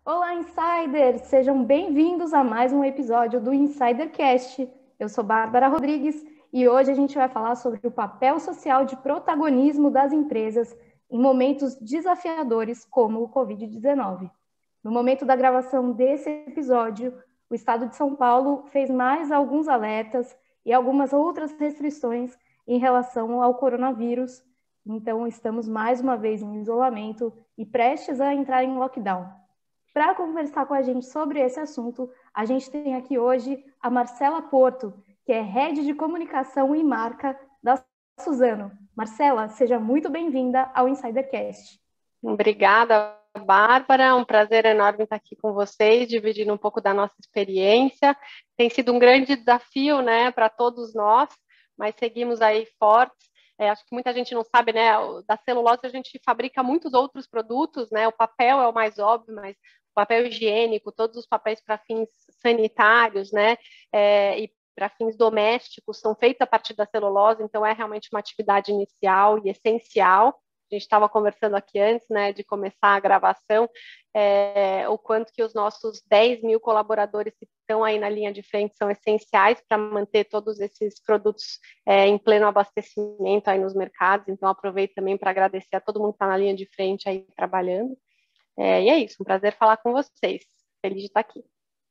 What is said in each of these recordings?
Olá, Insiders! Sejam bem-vindos a mais um episódio do InsiderCast. Eu sou Bárbara Rodrigues e hoje a gente vai falar sobre o papel social de protagonismo das empresas em momentos desafiadores como o Covid-19. No momento da gravação desse episódio, o estado de São Paulo fez mais alguns alertas e algumas outras restrições em relação ao coronavírus. Então, estamos mais uma vez em isolamento e prestes a entrar em lockdown. Para conversar com a gente sobre esse assunto, a gente tem aqui hoje a Marcela Porto, que é Head de Comunicação e Marca da Suzano. Marcela, seja muito bem-vinda ao InsiderCast. Obrigada, Bárbara. É um prazer enorme estar aqui com vocês, dividindo um pouco da nossa experiência. Tem sido um grande desafio, né, para todos nós, mas seguimos aí fortes. Acho que muita gente não sabe, né, da celulose a gente fabrica muitos outros produtos, né, o papel é o mais óbvio, mas o papel higiênico, todos os papéis para fins sanitários, né, e para fins domésticos são feitos a partir da celulose, então é realmente uma atividade inicial e essencial. A gente estava conversando aqui antes, né, de começar a gravação, o quanto que os nossos 10 mil colaboradores que estão aí na linha de frente são essenciais para manter todos esses produtos em pleno abastecimento aí nos mercados. Então, aproveito também para agradecer a todo mundo que está na linha de frente aí trabalhando. E é isso, um prazer falar com vocês. Feliz de estar aqui.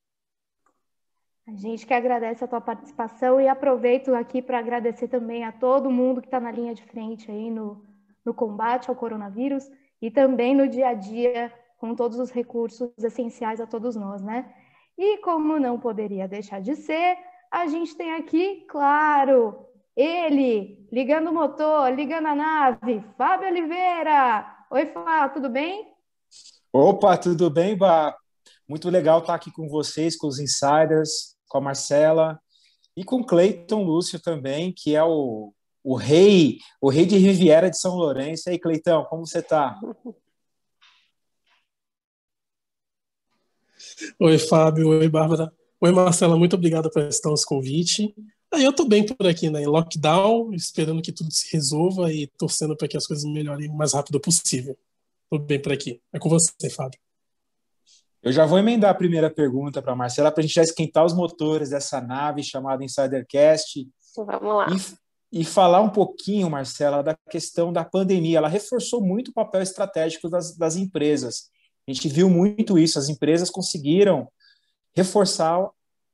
A gente que agradece a tua participação e aproveito aqui para agradecer também a todo mundo que está na linha de frente aí no combate ao coronavírus e também no dia a dia com todos os recursos essenciais a todos nós, né? E como não poderia deixar de ser, a gente tem aqui, claro, ele, ligando o motor, ligando a nave, Fábio Oliveira. Oi, Fábio, tudo bem? Opa, tudo bem, Bá? Muito legal estar aqui com vocês, com os insiders, com a Marcela e com o Cleiton Lúcio também, que é o rei de Riviera de São Lourenço. E aí, Cleitão, como você está? Oi, Fábio. Oi, Bárbara. Oi, Marcela. Muito obrigado por esse nosso convite. Aí eu estou bem por aqui, né? Em lockdown, esperando que tudo se resolva e torcendo para que as coisas melhorem o mais rápido possível. Estou bem por aqui. É com você, Fábio. Eu já vou emendar a primeira pergunta para a Marcela, para a gente já esquentar os motores dessa nave chamada Insidercast Vamos lá. e falar um pouquinho, Marcela, da questão da pandemia. Ela reforçou muito o papel estratégico das empresas. A gente viu muito isso, as empresas conseguiram reforçar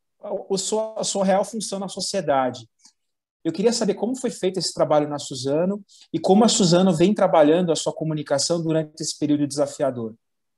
a sua real função na sociedade. Eu queria saber como foi feito esse trabalho na Suzano e como a Suzano vem trabalhando a sua comunicação durante esse período desafiador.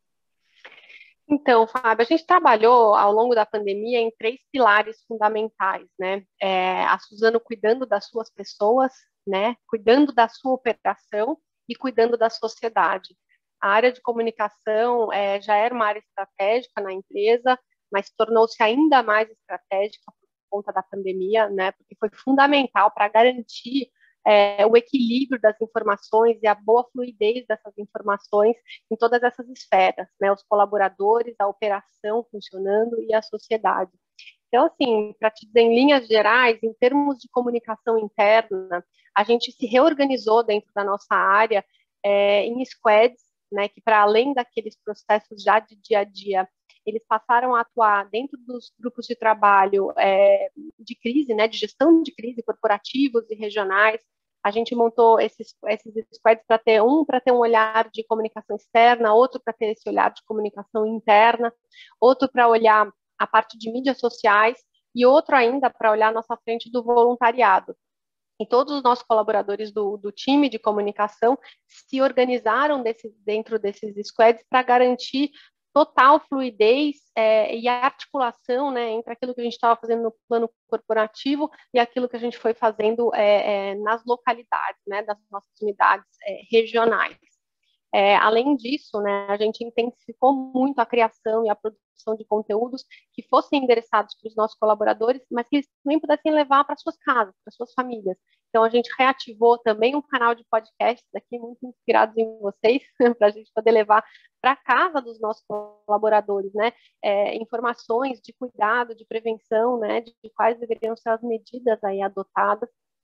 Então, Fábio, a gente trabalhou ao longo da pandemia em três pilares fundamentais, né? A Suzano cuidando das suas pessoas, né? Cuidando da sua operação e cuidando da sociedade. A área de comunicação já era uma área estratégica na empresa, mas tornou-se ainda mais estratégica por conta da pandemia, né? Porque foi fundamental para garantir o equilíbrio das informações e a boa fluidez dessas informações em todas essas esferas, né? Os colaboradores, a operação funcionando e a sociedade. Então, assim, para te dizer em linhas gerais, em termos de comunicação interna, a gente se reorganizou dentro da nossa área em squads, né, que para além daqueles processos já de dia a dia, eles passaram a atuar dentro dos grupos de trabalho de crise, né, de gestão de crise corporativos e regionais. A gente montou esses squads para ter um olhar de comunicação externa, outro para ter esse olhar de comunicação interna, outro para olhar a parte de mídias sociais e outro ainda para olhar a nossa frente do voluntariado. E todos os nossos colaboradores do time de comunicação se organizaram dentro desses squads para garantir total fluidez e articulação, né, entre aquilo que a gente estava fazendo no plano corporativo e aquilo que a gente foi fazendo nas localidades, né, das nossas unidades regionais. Além disso, né, a gente intensificou muito a criação e a produção de conteúdos que fossem endereçados para os nossos colaboradores, mas que eles também pudessem levar para suas casas, para suas famílias. Então, a gente reativou também um canal de podcasts aqui, muito inspirados em vocês, para a gente poder levar para casa dos nossos colaboradores, né, informações de cuidado, de prevenção, né, de quais deveriam ser as medidas aí adotadas.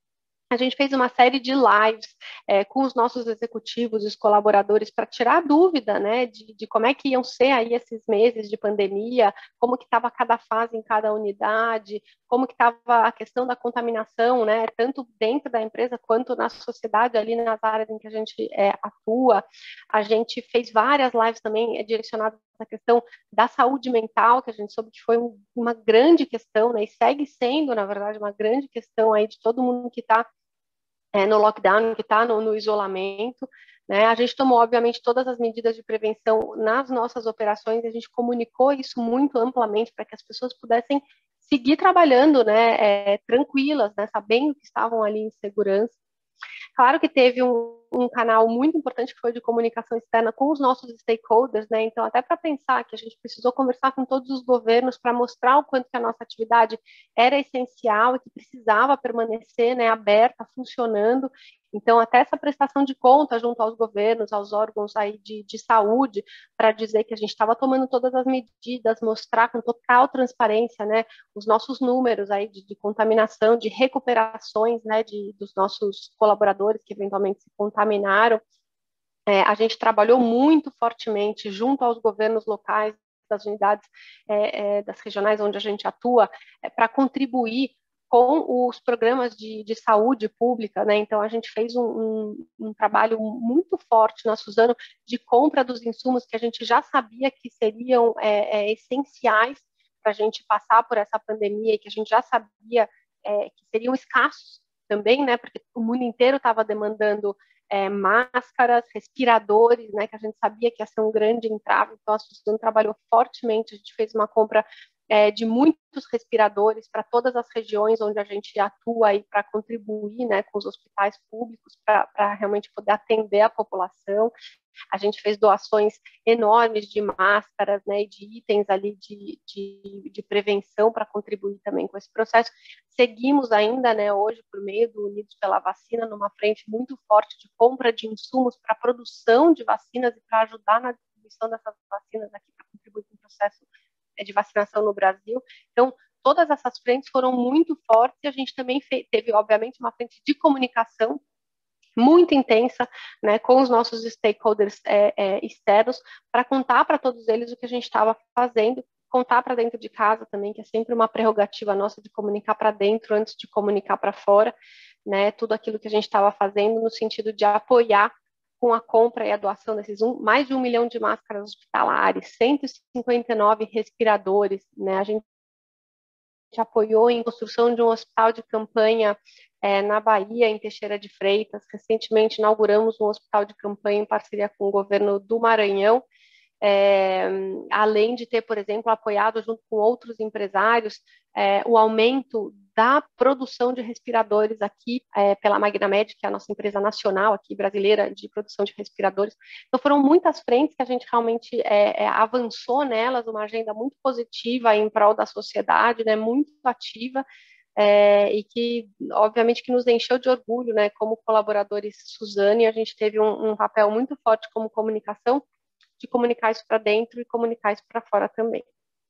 a gente fez uma série de lives com os nossos executivos e os colaboradores para tirar a dúvida, né, de como é que iam ser aí esses meses de pandemia, como que estava cada fase em cada unidade, como que estava a questão da contaminação, né, tanto dentro da empresa quanto na sociedade, ali nas áreas em que a gente atua. A gente fez várias lives também direcionadas à questão da saúde mental, que a gente soube que foi uma grande questão, né, e segue sendo, na verdade, uma grande questão aí de todo mundo que está no lockdown, que está no isolamento, né? A gente tomou, obviamente, todas as medidas de prevenção nas nossas operações, a gente comunicou isso muito amplamente para que as pessoas pudessem seguir trabalhando, né, tranquilas, né, sabendo que estavam ali em segurança. Claro que teve um canal muito importante que foi de comunicação externa com os nossos stakeholders, né? Então, até para pensar que a gente precisou conversar com todos os governos para mostrar o quanto que a nossa atividade era essencial e que precisava permanecer, né, aberta, funcionando. Então, até essa prestação de conta junto aos governos, aos órgãos aí de saúde, para dizer que a gente estava tomando todas as medidas, mostrar com total transparência, né, os nossos números aí de contaminação, de recuperações, né, dos nossos colaboradores que eventualmente se contaminaram. A gente trabalhou muito fortemente junto aos governos locais, das unidades das regionais onde a gente atua, para contribuir com os programas de saúde pública, né? Então a gente fez um trabalho muito forte na Suzano de compra dos insumos que a gente já sabia que seriam essenciais para a gente passar por essa pandemia e que a gente já sabia que seriam escassos também, né? Porque o mundo inteiro estava demandando máscaras, respiradores, né, que a gente sabia que ia ser um grande entrave, então a Suzano trabalhou fortemente, a gente fez uma compra de muitos respiradores para todas as regiões onde a gente atua aí para contribuir, né, com os hospitais públicos para realmente poder atender a população. A gente fez doações enormes de máscaras, né, e de itens ali de prevenção para contribuir também com esse processo. Seguimos ainda, né, hoje, por meio do Unidos pela Vacina, numa frente muito forte de compra de insumos para a produção de vacinas e para ajudar na distribuição dessas vacinas aqui, para contribuir com o processo de vacinação no Brasil. Então, todas essas frentes foram muito fortes e a gente também teve, obviamente, uma frente de comunicação muito intensa, né, com os nossos stakeholders externos, para contar para todos eles o que a gente estava fazendo, contar para dentro de casa também, que é sempre uma prerrogativa nossa de comunicar para dentro antes de comunicar para fora, né, tudo aquilo que a gente estava fazendo no sentido de apoiar com a compra e a doação desses mais de 1 milhão de máscaras hospitalares, 159 respiradores, né, a gente apoiou em construção de um hospital de campanha na Bahia, em Teixeira de Freitas. Recentemente inauguramos um hospital de campanha em parceria com o governo do Maranhão, além de ter, por exemplo, apoiado junto com outros empresários o aumento da produção de respiradores aqui pela Magnamed, que é a nossa empresa nacional aqui brasileira de produção de respiradores. Então foram muitas frentes que a gente realmente avançou nelas, uma agenda muito positiva em prol da sociedade, né, muito ativa, e que, obviamente, que nos encheu de orgulho, né, como colaboradores Suzano, e a gente teve um papel muito forte como comunicação, de comunicar isso para dentro e comunicar isso para fora também.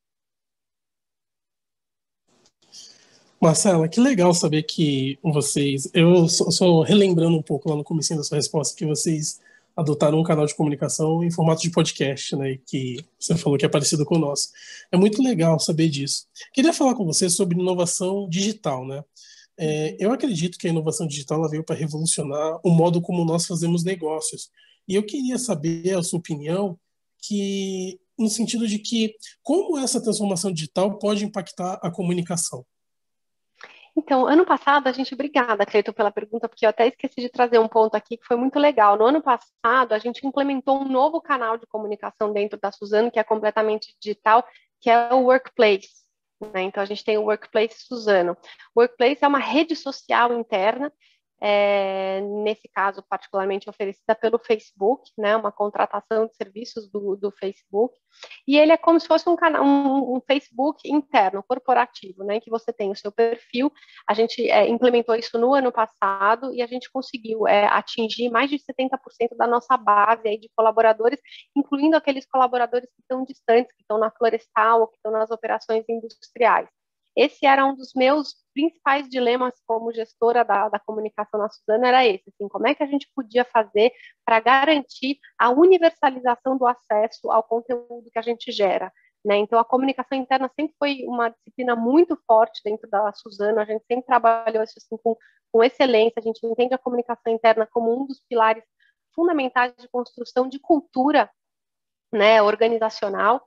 Marcela, que legal saber que vocês... Eu só relembrando um pouco lá no comecinho da sua resposta, que vocês adotaram um canal de comunicação em formato de podcast, né, que você falou que é parecido com o nosso. É muito legal saber disso. Queria falar com você sobre inovação digital, né? Eu acredito que a inovação digital ela veio para revolucionar o modo como nós fazemos negócios. E eu queria saber a sua opinião no sentido de que como essa transformação digital pode impactar a comunicação. Então, ano passado, obrigada, Cleiton, pela pergunta, porque eu até esqueci de trazer um ponto aqui que foi muito legal. No ano passado, a gente implementou um novo canal de comunicação dentro da Suzano, que é completamente digital, que é o Workplace, né? Então, a gente tem o Workplace Suzano. O Workplace é uma rede social interna, nesse caso, particularmente oferecida pelo Facebook, né, uma contratação de serviços do Facebook, e ele é como se fosse um Facebook interno, corporativo, né, que você tem o seu perfil. A gente implementou isso no ano passado e a gente conseguiu atingir mais de 70% da nossa base aí de colaboradores, incluindo aqueles colaboradores que estão distantes, que estão na florestal ou que estão nas operações industriais. esse era um dos meus principais dilemas como gestora da comunicação na Suzano, era esse, assim, como é que a gente podia fazer para garantir a universalização do acesso ao conteúdo que a gente gera, né? Então, a comunicação interna sempre foi uma disciplina muito forte dentro da Suzano, a gente sempre trabalhou isso assim, com excelência, a gente entende a comunicação interna como um dos pilares fundamentais de construção de cultura, né, organizacional,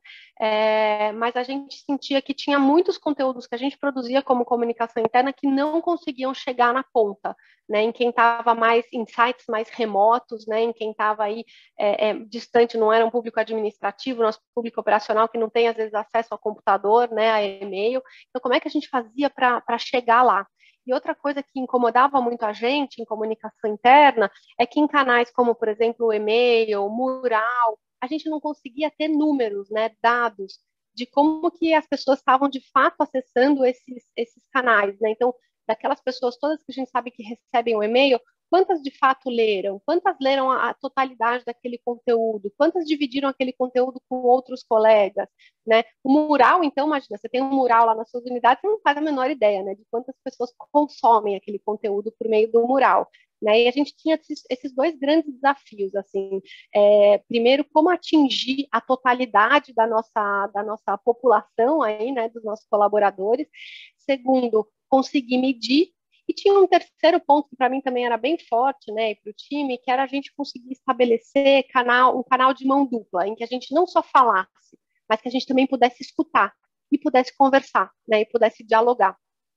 mas a gente sentia que tinha muitos conteúdos que a gente produzia como comunicação interna que não conseguiam chegar na ponta, né, em quem estava mais em sites mais remotos, né, em quem estava aí distante, não era um público administrativo, nosso público operacional que não tem às vezes acesso a computador, né, a e-mail. Então, como é que a gente fazia para chegar lá? E outra coisa que incomodava muito a gente em comunicação interna é que em canais como, por exemplo, o e-mail, o mural, a gente não conseguia ter números, né, dados de como que as pessoas estavam de fato acessando esses canais, né? Então, daquelas pessoas todas que a gente sabe que recebem o e-mail, quantas de fato leram? Quantas leram a totalidade daquele conteúdo? Quantas dividiram aquele conteúdo com outros colegas, né? O mural, então, imagina, você tem um mural lá nas suas unidades, você não faz a menor ideia, né, de quantas pessoas consomem aquele conteúdo por meio do mural. Né? E a gente tinha esses dois grandes desafios, assim, primeiro, como atingir a totalidade da nossa população aí, né, dos nossos colaboradores, segundo, conseguir medir, e tinha um terceiro ponto que para mim também era bem forte, né, para o time, que era a gente conseguir estabelecer um canal de mão dupla, em que a gente não só falasse, mas que a gente também pudesse escutar, e pudesse conversar, né, e pudesse dialogar.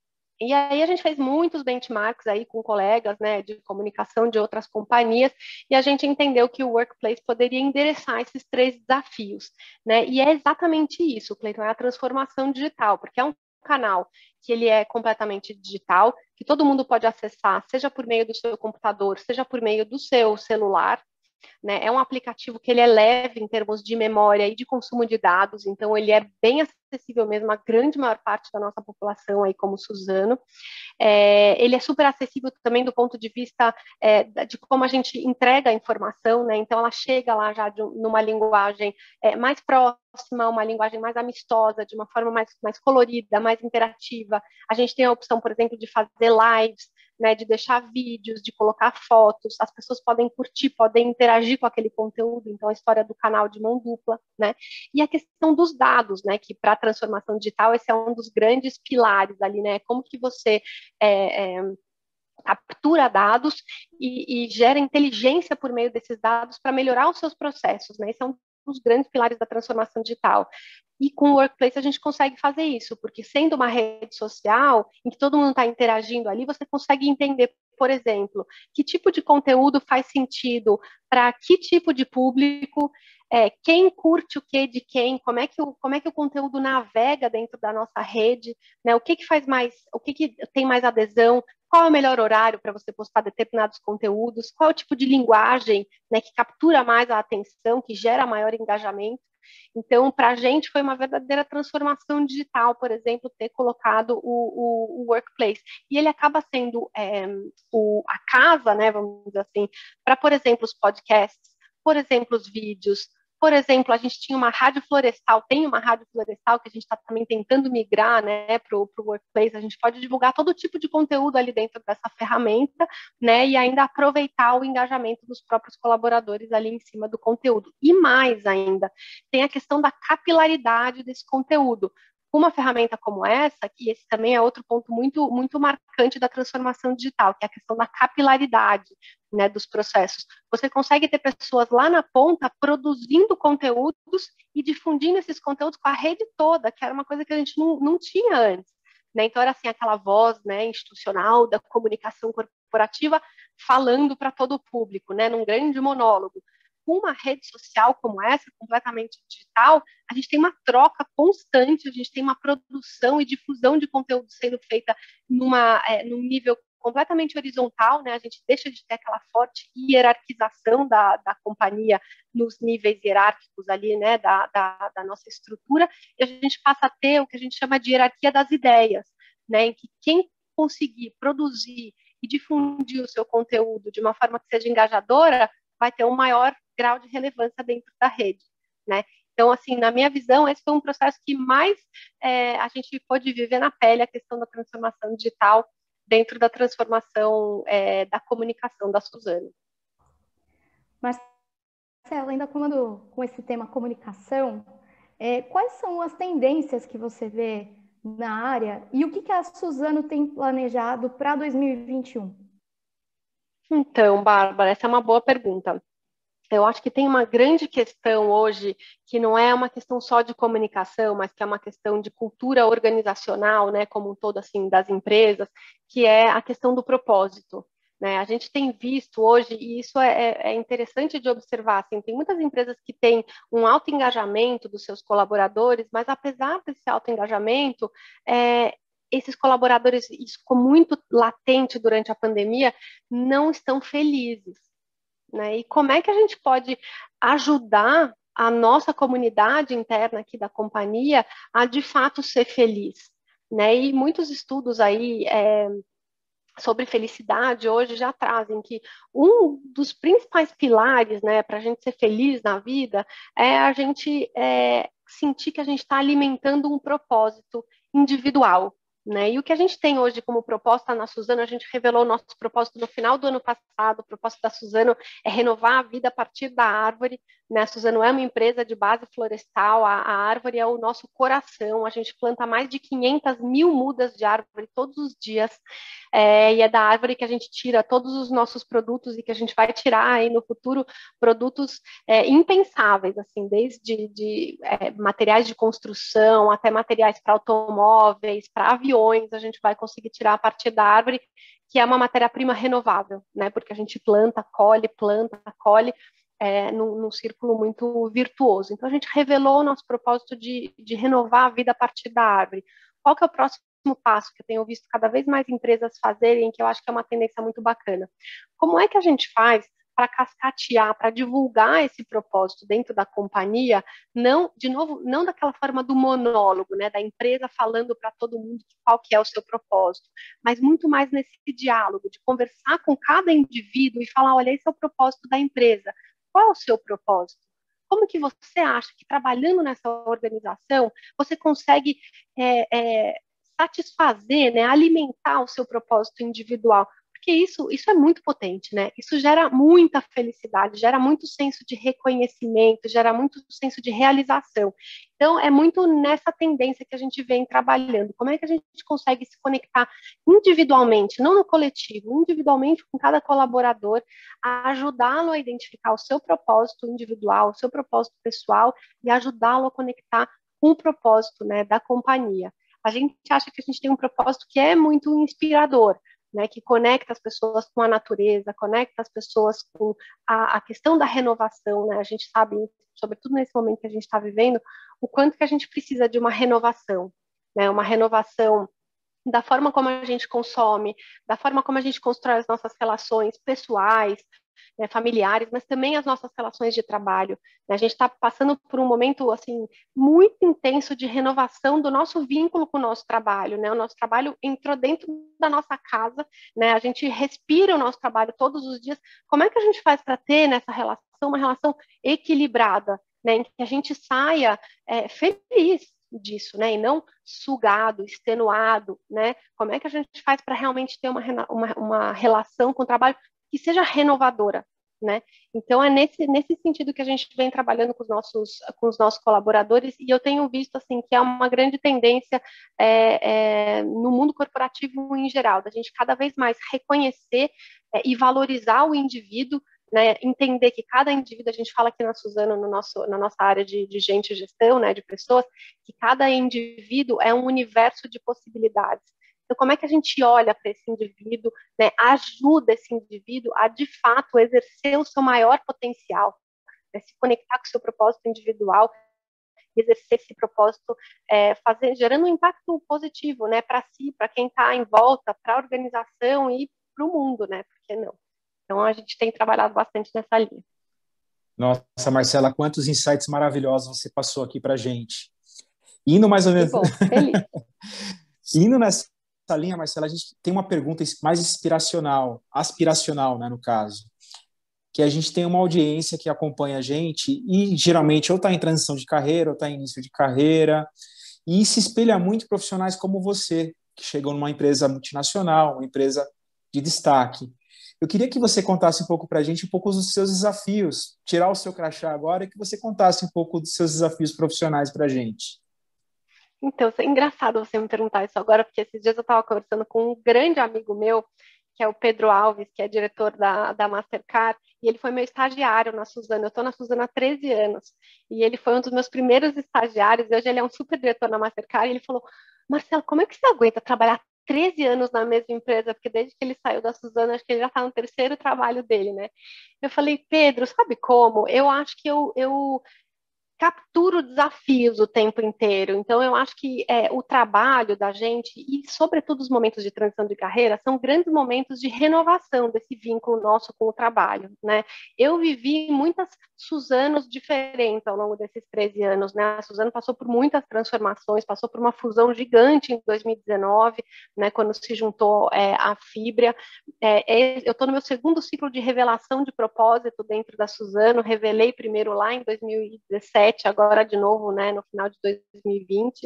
E aí a gente fez muitos benchmarks aí com colegas, né, de comunicação de outras companhias, e a gente entendeu que o Workplace poderia endereçar esses três desafios, né? E é exatamente isso, Cleiton, é a transformação digital, porque é um canal que ele é completamente digital, que todo mundo pode acessar, seja por meio do seu computador, seja por meio do seu celular, né? É um aplicativo que ele é leve em termos de memória e de consumo de dados, então ele é bem acessível mesmo à grande maior parte da nossa população aí como Suzano. Ele é super acessível também do ponto de vista de como a gente entrega a informação, né? Então ela chega lá já numa linguagem mais próxima, uma linguagem mais amistosa, de uma forma mais colorida, mais interativa. A gente tem a opção, por exemplo, de fazer lives, né, de deixar vídeos, de colocar fotos, as pessoas podem curtir, podem interagir com aquele conteúdo, então a história do canal de mão dupla, né, e a questão dos dados, né, que para a transformação digital esse é um dos grandes pilares ali, né, como que você captura dados e gera inteligência por meio desses dados para melhorar os seus processos, né, esse é um dos grandes pilares da transformação digital. E com o Workplace a gente consegue fazer isso, porque sendo uma rede social em que todo mundo está interagindo ali, você consegue entender, por exemplo, que tipo de conteúdo faz sentido para que tipo de público, quem curte o que de quem, como é que o conteúdo navega dentro da nossa rede, né? O que faz mais, o que tem mais adesão, qual é o melhor horário para você postar determinados conteúdos, qual é o tipo de linguagem, né, que captura mais a atenção, que gera maior engajamento. Então, para a gente foi uma verdadeira transformação digital, por exemplo, ter colocado o Workplace. E ele acaba sendo a casa, né, vamos dizer assim, para, por exemplo, os podcasts, por exemplo, os vídeos. Por exemplo, a gente tinha uma rádio florestal, tem uma rádio florestal que a gente está também tentando migrar, né, para o Workplace. A gente pode divulgar todo tipo de conteúdo ali dentro dessa ferramenta, né, e ainda aproveitar o engajamento dos próprios colaboradores ali em cima do conteúdo. E mais ainda, tem a questão da capilaridade desse conteúdo. Uma ferramenta como essa, que esse também é outro ponto muito, muito marcante da transformação digital, que é a questão da capilaridade, né, dos processos. Você consegue ter pessoas lá na ponta produzindo conteúdos e difundindo esses conteúdos com a rede toda, que era uma coisa que a gente não tinha antes. Né? Então, era assim, aquela voz, né, institucional da comunicação corporativa falando para todo o público, né, num grande monólogo. Com uma rede social como essa, completamente digital, a gente tem uma troca constante, a gente tem uma produção e difusão de conteúdo sendo feita num nível completamente horizontal, né? A gente deixa de ter aquela forte hierarquização da companhia nos níveis hierárquicos ali, né, da nossa estrutura, e a gente passa a ter o que a gente chama de hierarquia das ideias, né, em que quem conseguir produzir e difundir o seu conteúdo de uma forma que seja engajadora, vai ter um maior grau de relevância dentro da rede, né? Então, assim, na minha visão, esse foi um processo que mais a gente pôde viver na pele, a questão da transformação digital dentro da transformação da comunicação da Suzano. Marcela, ainda com esse tema comunicação, quais são as tendências que você vê na área e o que a Suzano tem planejado para 2021? Então, Bárbara, essa é uma boa pergunta. Eu acho que tem uma grande questão hoje, que não é uma questão só de comunicação, mas que é uma questão de cultura organizacional, né, como um todo, assim, das empresas, que é a questão do propósito. Né? A gente tem visto hoje, e isso é interessante de observar, assim, tem muitas empresas que têm um alto engajamento dos seus colaboradores, mas apesar desse alto engajamento, esses colaboradores, isso ficou muito latente durante a pandemia, não estão felizes. Né? E como é que a gente pode ajudar a nossa comunidade interna aqui da companhia a, de fato, ser feliz? Né? E muitos estudos aí sobre felicidade hoje já trazem que um dos principais pilares, né, para a gente ser feliz na vida é a gente sentir que a gente está alimentando um propósito individual. Né? E o que a gente tem hoje como proposta na Suzano, a gente revelou o nosso propósito no final do ano passado. O propósito da Suzano é renovar a vida a partir da árvore. Né? A Suzano é uma empresa de base florestal, a árvore é o nosso coração. A gente planta mais de 500 mil mudas de árvore todos os dias, e é da árvore que a gente tira todos os nossos produtos e que a gente vai tirar aí no futuro produtos impensáveis, assim, desde materiais de construção até materiais para automóveis, para aviões, a gente vai conseguir tirar a partir da árvore, que é uma matéria-prima renovável, né? Porque a gente planta, colhe, num círculo muito virtuoso. Então, a gente revelou o nosso propósito de renovar a vida a partir da árvore. Qual que é o próximo passo que eu tenho visto cada vez mais empresas fazerem, que eu acho que é uma tendência muito bacana? Como é que a gente faz para cascatear, para divulgar esse propósito dentro da companhia, não, de novo, não daquela forma do monólogo, né, da empresa falando para todo mundo qual que é o seu propósito, mas muito mais nesse diálogo, de conversar com cada indivíduo e falar, olha, esse é o propósito da empresa. Qual é o seu propósito? Como que você acha que trabalhando nessa organização você consegue satisfazer, né, alimentar o seu propósito individual? Porque isso é muito potente, né? Isso gera muita felicidade, gera muito senso de reconhecimento, gera muito senso de realização. Então, é muito nessa tendência que a gente vem trabalhando. Como é que a gente consegue se conectar individualmente, não no coletivo, individualmente com cada colaborador, a ajudá-lo a identificar o seu propósito individual, o seu propósito pessoal e ajudá-lo a conectar com o propósito, né, da companhia. A gente acha que a gente tem um propósito que é muito inspirador, né, que conecta as pessoas com a natureza, conecta as pessoas com a questão da renovação, né? A gente sabe, sobretudo nesse momento que a gente está vivendo, o quanto que a gente precisa de uma renovação, né? Uma renovação da forma como a gente consome, da forma como a gente constrói as nossas relações pessoais, né, familiares, mas também as nossas relações de trabalho. Né? A gente está passando por um momento assim muito intenso de renovação do nosso vínculo com o nosso trabalho. Né? O nosso trabalho entrou dentro da nossa casa, né? A gente respira o nosso trabalho todos os dias. Como é que a gente faz para ter nessa relação uma relação equilibrada, né? Em que a gente saia feliz disso, né? E não sugado, extenuado, né? Como é que a gente faz para realmente ter uma relação com o trabalho que seja renovadora, né? Então é nesse sentido que a gente vem trabalhando com os nossos colaboradores, e eu tenho visto assim que é uma grande tendência no mundo corporativo em geral, da gente cada vez mais reconhecer e valorizar o indivíduo, né, entender que cada indivíduo, a gente fala aqui na Suzano, na nossa área de gente e gestão, né, de pessoas, que cada indivíduo é um universo de possibilidades. Então, como é que a gente olha para esse indivíduo, né, ajuda esse indivíduo a, de fato, exercer o seu maior potencial, né, se conectar com o seu propósito individual, exercer esse propósito, gerando um impacto positivo, né, para si, para quem está em volta, para a organização e para o mundo, né, por que não? Então, a gente tem trabalhado bastante nessa linha. Nossa, Marcela, quantos insights maravilhosos você passou aqui para a gente. Indo mais ou menos... Que bom, feliz. Indo nessa linha, Marcela, a gente tem uma pergunta mais aspiracional, né, no caso. que a gente tem uma audiência que acompanha a gente e geralmente ou está em transição de carreira ou está em início de carreira e se espelha muito em profissionais como você, que chegou numa empresa multinacional, uma empresa de destaque. Eu queria que você contasse um pouco para a gente um pouco dos seus desafios, tirar o seu crachá agora e que você contasse um pouco dos seus desafios profissionais para a gente. Então, é engraçado você me perguntar isso agora, porque esses dias eu estava conversando com um grande amigo meu, que é o Pedro Alves, que é diretor da Mastercard, e ele foi meu estagiário na Suzano. Eu estou na Suzano há 13 anos, e ele foi um dos meus primeiros estagiários, e hoje ele é um super diretor na Mastercard, e ele falou, Marcelo, como é que você aguenta trabalhar 13 anos na mesma empresa? Porque desde que ele saiu da Suzano, acho que ele já está no terceiro trabalho dele, né? Eu falei, Pedro, sabe como? Eu acho que eu capturo desafios o tempo inteiro. Então, eu acho que o trabalho da gente, e sobretudo os momentos de transição de carreira, são grandes momentos de renovação desse vínculo nosso com o trabalho, né? Eu vivi muitas Suzanos diferentes ao longo desses 13 anos, né? A Suzano passou por muitas transformações, passou por uma fusão gigante em 2019, né, quando se juntou a Fibria. Eu estou no meu segundo ciclo de revelação de propósito dentro da Suzano, revelei primeiro lá em 2017, agora de novo, né, no final de 2020.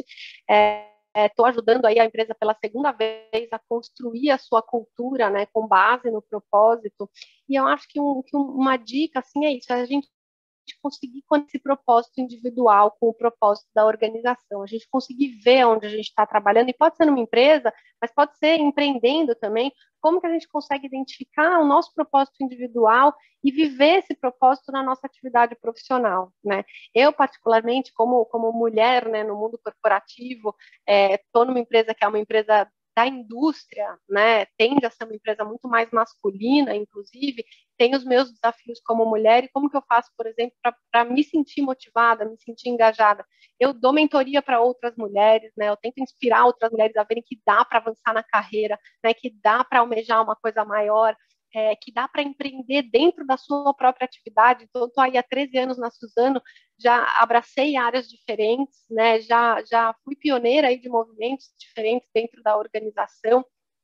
Estou ajudando aí a empresa pela segunda vez a construir a sua cultura, né, com base no propósito. E eu acho que uma dica assim é isso: a gente conseguir com esse propósito individual com o propósito da organização, a gente conseguir ver onde a gente está trabalhando, e pode ser numa empresa, mas pode ser empreendendo também, como que a gente consegue identificar o nosso propósito individual e viver esse propósito na nossa atividade profissional, né? Eu, particularmente, como mulher, né, no mundo corporativo, estou numa empresa que é uma empresa da indústria, né, tende a ser uma empresa muito mais masculina, inclusive, tem os meus desafios como mulher e como que eu faço, por exemplo, para me sentir motivada, me sentir engajada. Eu dou mentoria para outras mulheres, né, eu tento inspirar outras mulheres a verem que dá para avançar na carreira, né, que dá para almejar uma coisa maior, que dá para empreender dentro da sua própria atividade. Então, estou aí há 13 anos na Suzano, já abracei áreas diferentes, né, já fui pioneira aí de movimentos diferentes dentro da organização,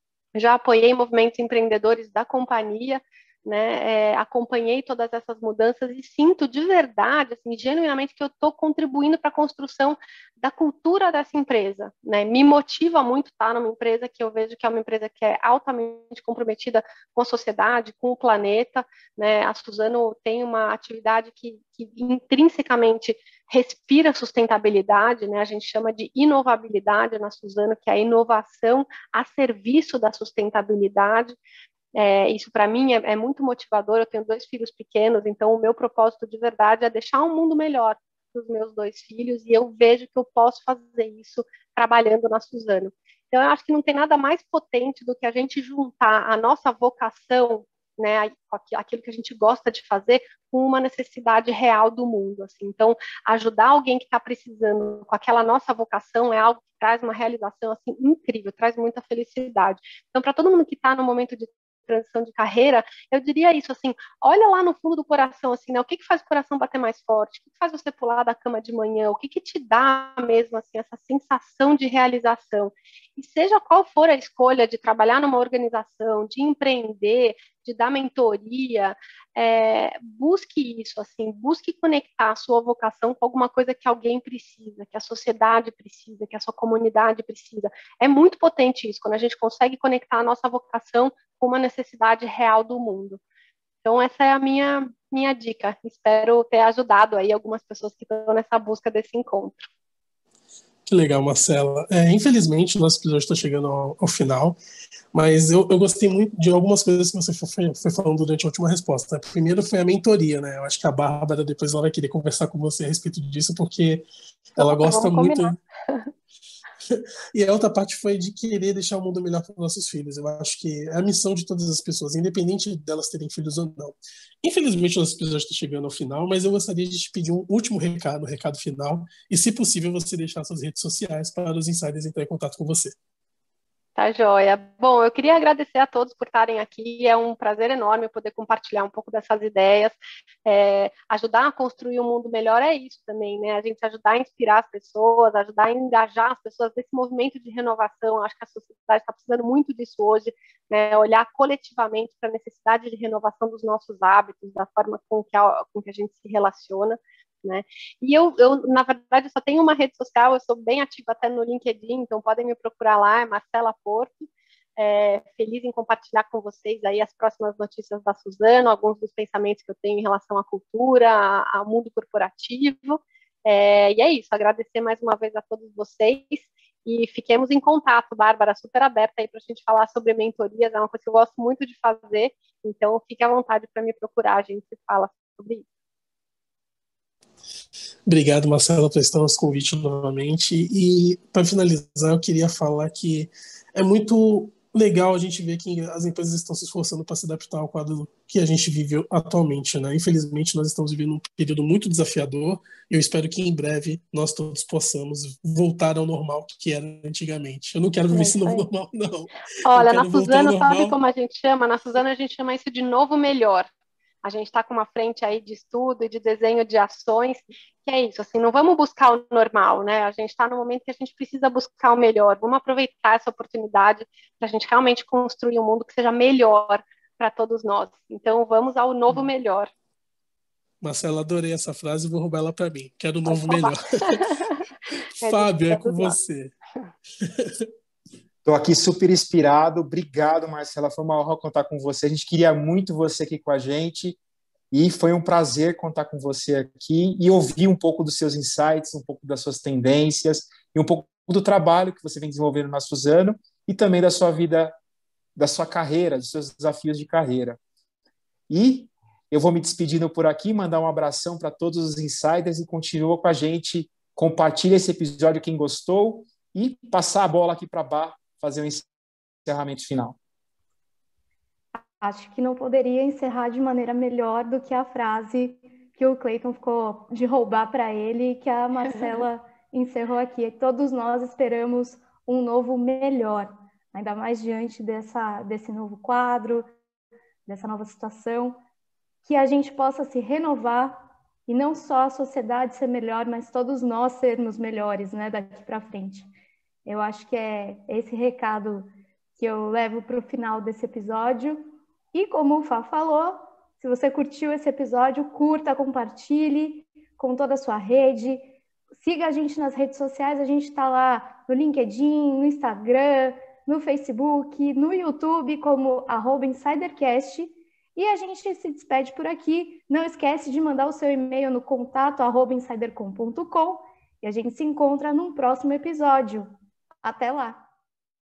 já apoiei movimentos empreendedores da companhia, né, acompanhei todas essas mudanças e sinto de verdade, assim, genuinamente, que eu estou contribuindo para a construção da cultura dessa empresa, né? Me motiva muito estar numa empresa que eu vejo que é uma empresa que é altamente comprometida com a sociedade, com o planeta, né? A Suzano tem uma atividade que intrinsecamente respira sustentabilidade, né? A gente chama de inovabilidade na Suzano, que é a inovação a serviço da sustentabilidade. Isso para mim é muito motivador. Eu tenho 2 filhos pequenos, então o meu propósito de verdade é deixar um mundo melhor para os meus 2 filhos, e eu vejo que eu posso fazer isso trabalhando na Suzano. Então eu acho que não tem nada mais potente do que a gente juntar a nossa vocação, né, aquilo que a gente gosta de fazer, com uma necessidade real do mundo, assim. Então, ajudar alguém que está precisando com aquela nossa vocação é algo que traz uma realização assim incrível, traz muita felicidade. Então, para todo mundo que está no momento de transição de carreira, eu diria isso, assim, olha lá no fundo do coração, assim, né, o que faz o coração bater mais forte, o que faz você pular da cama de manhã, o que te dá mesmo, assim, essa sensação de realização, e seja qual for a escolha de trabalhar numa organização, de empreender, de dar mentoria, busque isso, assim, busque conectar a sua vocação com alguma coisa que alguém precisa, que a sociedade precisa, que a sua comunidade precisa. É muito potente isso, quando a gente consegue conectar a nossa vocação com uma necessidade real do mundo. Então, essa é a minha dica. Espero ter ajudado aí algumas pessoas que estão nessa busca desse encontro. Que legal, Marcela. Infelizmente, o nosso episódio está chegando ao final, mas eu gostei muito de algumas coisas que você foi falando durante a última resposta. Primeiro foi a mentoria, né? Eu acho que a Bárbara depois ela vai querer conversar com você a respeito disso, porque ela gosta muito. E a outra parte foi de querer deixar o mundo melhor para os nossos filhos. Eu acho que é a missão de todas as pessoas, independente delas terem filhos ou não. Infelizmente, o nosso episódio está chegando ao final, mas eu gostaria de te pedir um último recado, um recado final, e, se possível, você deixar suas redes sociais para os insiders entrar em contato com você. Tá joia. Bom, eu queria agradecer a todos por estarem aqui. É um prazer enorme poder compartilhar um pouco dessas ideias. Ajudar a construir um mundo melhor é isso também, né? A gente ajudar a inspirar as pessoas, ajudar a engajar as pessoas nesse movimento de renovação. Eu acho que a sociedade está precisando muito disso hoje, né? Olhar coletivamente para a necessidade de renovação dos nossos hábitos, da forma com que a gente se relaciona. Né? E na verdade, só tenho uma rede social, eu sou bem ativa até no LinkedIn, então podem me procurar lá, é Marcela Porto. Feliz em compartilhar com vocês aí as próximas notícias da Suzano, alguns dos pensamentos que eu tenho em relação à cultura, ao mundo corporativo. E é isso, agradecer mais uma vez a todos vocês e fiquemos em contato, Bárbara, super aberta aí para a gente falar sobre mentorias, é uma coisa que eu gosto muito de fazer, então fique à vontade para me procurar, a gente fala sobre isso. Obrigado, Marcela, por estar nos convite novamente. E, para finalizar, eu queria falar que é muito legal a gente ver que as empresas estão se esforçando para se adaptar ao quadro que a gente vive atualmente, né? Infelizmente, nós estamos vivendo um período muito desafiador e eu espero que em breve nós todos possamos voltar ao normal que era antigamente. Eu não quero viver esse novo normal, não. Olha, na Suzano, sabe como a gente chama? Na Suzano, a gente chama isso de novo melhor. A gente está com uma frente aí de estudo e de desenho de ações, que é isso, assim, não vamos buscar o normal, né? A gente está no momento que a gente precisa buscar o melhor. Vamos aproveitar essa oportunidade para a gente realmente construir um mundo que seja melhor para todos nós. Então, vamos ao novo melhor. Marcela, adorei essa frase e vou roubar ela para mim. Quero um novo melhor. Fábio, é com você. Estou aqui super inspirado. Obrigado, Marcela. Foi uma honra contar com você. A gente queria muito você aqui com a gente e foi um prazer contar com você aqui e ouvir um pouco dos seus insights, um pouco das suas tendências e um pouco do trabalho que você vem desenvolvendo na Suzano e também da sua vida, da sua carreira, dos seus desafios de carreira. E eu vou me despedindo por aqui, mandar um abração para todos os insiders e continua com a gente. Compartilha esse episódio quem gostou e passar a bola aqui para a Bá fazer um encerramento final. Acho que não poderia encerrar de maneira melhor do que a frase que o Cleiton ficou de roubar para ele e que a Marcela encerrou aqui. Todos nós esperamos um novo melhor, ainda mais diante desse novo quadro, dessa nova situação, que a gente possa se renovar e não só a sociedade ser melhor, mas todos nós sermos melhores, né, daqui para frente. Eu acho que é esse recado que eu levo para o final desse episódio. E como o Fá falou, se você curtiu esse episódio, curta, compartilhe com toda a sua rede. Siga a gente nas redes sociais, a gente está lá no LinkedIn, no Instagram, no Facebook, no YouTube como @InsiderCast. E a gente se despede por aqui. Não esquece de mandar o seu e-mail no contato@insidercom.com e a gente se encontra num próximo episódio. Até lá!